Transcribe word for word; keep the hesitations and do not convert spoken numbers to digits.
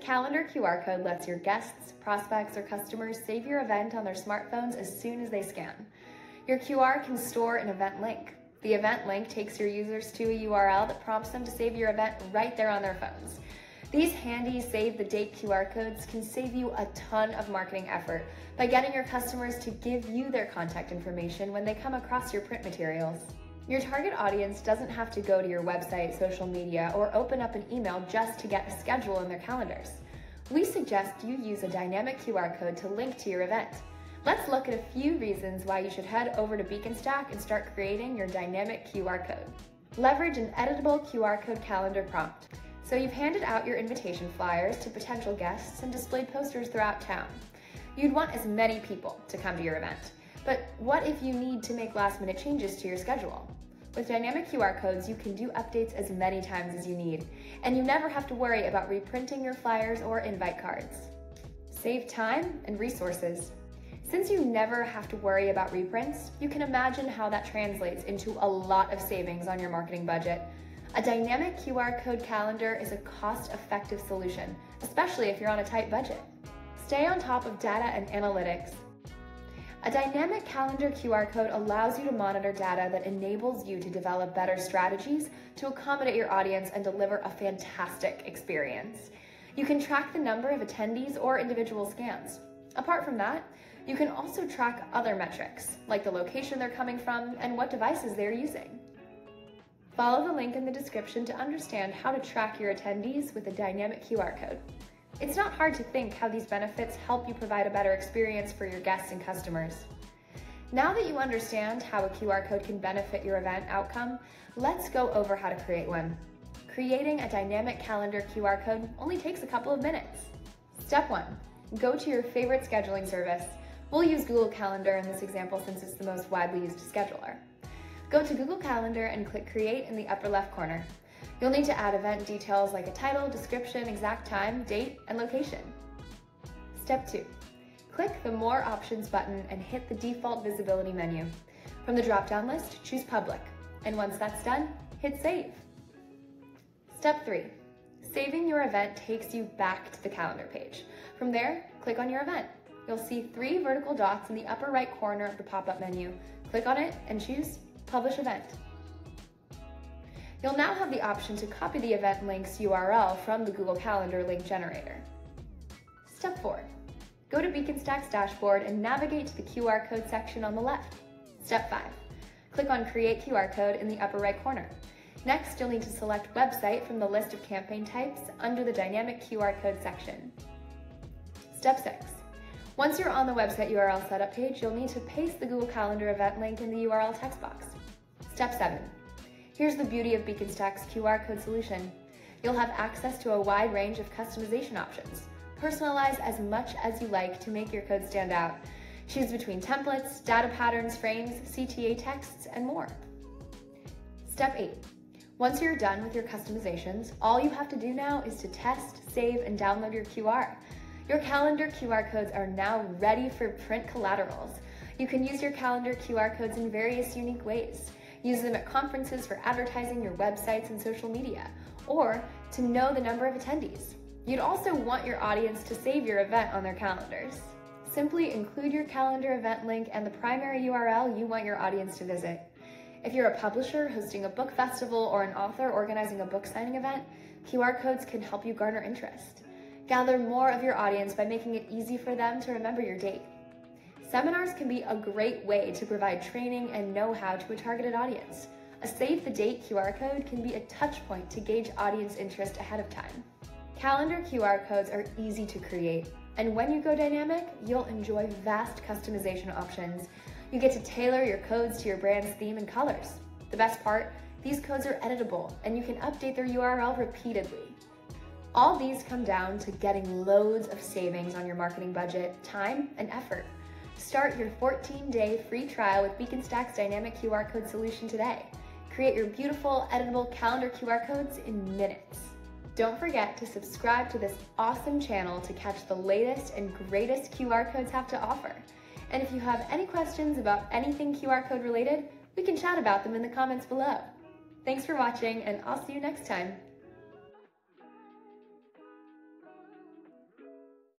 Calendar Q R code lets your guests, prospects, or customers save your event on their smartphones as soon as they scan. Your Q R can store an event link. The event link takes your users to a U R L that prompts them to save your event right there on their phones. These handy save the date Q R codes can save you a ton of marketing effort by getting your customers to give you their contact information when they come across your print materials. Your target audience doesn't have to go to your website, social media, or open up an email just to get a schedule in their calendars. We suggest you use a dynamic Q R code to link to your event. Let's look at a few reasons why you should head over to Beaconstack and start creating your dynamic Q R code. Leverage an editable Q R code calendar prompt. So you've handed out your invitation flyers to potential guests and displayed posters throughout town. You'd want as many people to come to your event. But what if you need to make last-minute changes to your schedule? With dynamic Q R codes, you can do updates as many times as you need, and you never have to worry about reprinting your flyers or invite cards. Save time and resources. Since you never have to worry about reprints, you can imagine how that translates into a lot of savings on your marketing budget. A dynamic Q R code calendar is a cost-effective solution, especially if you're on a tight budget. Stay on top of data and analytics. A dynamic calendar Q R code allows you to monitor data that enables you to develop better strategies to accommodate your audience and deliver a fantastic experience. You can track the number of attendees or individual scans. Apart from that, you can also track other metrics, like the location they're coming from and what devices they're using. Follow the link in the description to understand how to track your attendees with a dynamic Q R code. It's not hard to think how these benefits help you provide a better experience for your guests and customers. Now that you understand how a Q R code can benefit your event outcome, let's go over how to create one. Creating a dynamic calendar Q R code only takes a couple of minutes. Step one, go to your favorite scheduling service. We'll use Google Calendar in this example since it's the most widely used scheduler. Go to Google Calendar and click Create in the upper left corner. You'll need to add event details like a title, description, exact time, date, and location. Step two, click the More Options button and hit the default visibility menu. From the drop-down list, choose Public, and once that's done, hit Save. Step three, saving your event takes you back to the calendar page. From there, click on your event. You'll see three vertical dots in the upper right corner of the pop-up menu. Click on it and choose Publish Event. You'll now have the option to copy the event link's U R L from the Google Calendar link generator. Step four, go to Beaconstack's dashboard and navigate to the Q R code section on the left. Step five, click on Create Q R Code in the upper right corner. Next, you'll need to select Website from the list of campaign types under the Dynamic Q R Code section. Step six, once you're on the website U R L setup page, you'll need to paste the Google Calendar event link in the U R L text box. Step seven, here's the beauty of Beaconstack's Q R code solution. You'll have access to a wide range of customization options. Personalize as much as you like to make your code stand out. Choose between templates, data patterns, frames, C T A texts, and more. Step eight, once you're done with your customizations, all you have to do now is to test, save, and download your Q R. Your calendar Q R codes are now ready for print collaterals. You can use your calendar Q R codes in various unique ways. Use them at conferences for advertising your websites and social media, or to know the number of attendees. You'd also want your audience to save your event on their calendars. Simply include your calendar event link and the primary U R L you want your audience to visit. If you're a publisher hosting a book festival or an author organizing a book signing event, Q R codes can help you garner interest. Gather more of your audience by making it easy for them to remember your date. Seminars can be a great way to provide training and know-how to a targeted audience. A save the date Q R code can be a touch point to gauge audience interest ahead of time. Calendar Q R codes are easy to create, and when you go dynamic, you'll enjoy vast customization options. You get to tailor your codes to your brand's theme and colors. The best part, these codes are editable, and you can update their U R L repeatedly. All these come down to getting loads of savings on your marketing budget, time, and effort. Start your fourteen day free trial with Beaconstack's Dynamic Q R Code solution today. Create your beautiful, editable calendar Q R codes in minutes. Don't forget to subscribe to this awesome channel to catch the latest and greatest Q R codes have to offer. And if you have any questions about anything Q R code related, we can chat about them in the comments below. Thanks for watching, and I'll see you next time.